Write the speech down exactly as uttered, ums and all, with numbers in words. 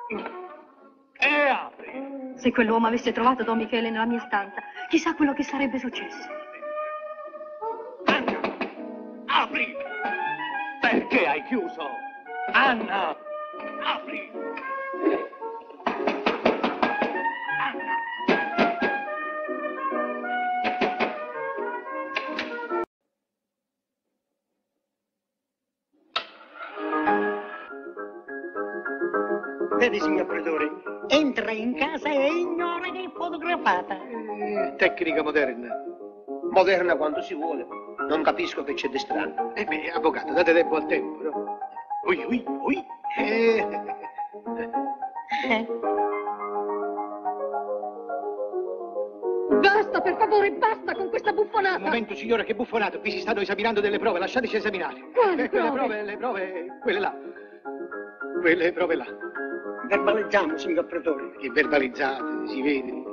E apri. Se quell'uomo avesse trovato Don Michele nella mia stanza, chissà quello che sarebbe successo. Anna, apri! Perché hai chiuso? Anna, apri! Anna! Vedi, signor Pretore, entra in casa e ignora che è fotografata. Eh, tecnica moderna. Moderna quando si vuole. Non capisco che c'è di strano. Eh beh, avvocato, date tempo al tempo, no? Ui, ui, ui. Eh. Eh. Basta, per favore, basta con questa buffonata! Un momento, signora, che buffonato. Qui si stanno esaminando delle prove, lasciateci esaminare. Quali Eh, quelle prove? prove, le prove, quelle là. Quelle prove là. Verbalizziamo, signor Pretore. Che verbalizzate, si vede.